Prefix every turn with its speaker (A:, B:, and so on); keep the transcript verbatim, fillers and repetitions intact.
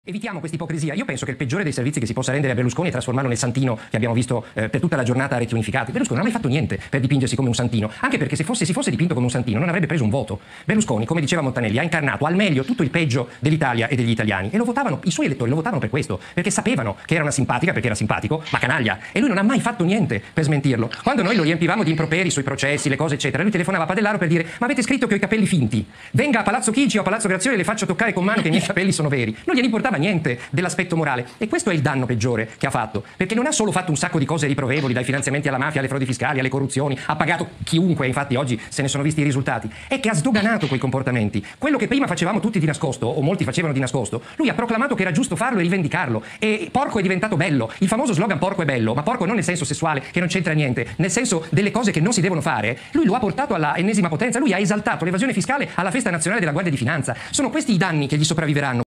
A: Evitiamo questa ipocrisia. Io penso che il peggiore dei servizi che si possa rendere a Berlusconi è trasformarlo nel santino che abbiamo visto eh, per tutta la giornata a Reti Unificate. Berlusconi non ha mai fatto niente per dipingersi come un santino, anche perché se fosse, si fosse dipinto come un santino non avrebbe preso un voto. Berlusconi, come diceva Montanelli, ha incarnato al meglio tutto il peggio dell'Italia e degli italiani e lo votavano, i suoi elettori lo votavano per questo, perché sapevano che era una simpatica, perché era simpatico, ma canaglia, e lui non ha mai fatto niente per smentirlo. Quando noi lo riempivamo di improperi sui processi, le cose eccetera, lui telefonava a Padellaro per dire: ma avete scritto che ho i capelli finti, venga a Palazzo Chigi o a Palazzo Grazioli e le faccio toccare con mano che i miei capelli sono veri. Non gliene importava niente dell'aspetto morale, e questo è il danno peggiore che ha fatto, perché non ha solo fatto un sacco di cose riprovevoli, dai finanziamenti alla mafia, alle frodi fiscali, alle corruzioni, ha pagato chiunque, infatti oggi se ne sono visti i risultati, è che ha sdoganato quei comportamenti. Quello che prima facevamo tutti di nascosto, o molti facevano di nascosto, lui ha proclamato che era giusto farlo e rivendicarlo, e porco è diventato bello. Il famoso slogan porco è bello, ma porco non nel senso sessuale che non c'entra niente, nel senso delle cose che non si devono fare, lui lo ha portato alla ennesima potenza. Lui ha esaltato l'evasione fiscale alla festa nazionale della Guardia di Finanza. Sono questi i danni che gli sopravviveranno.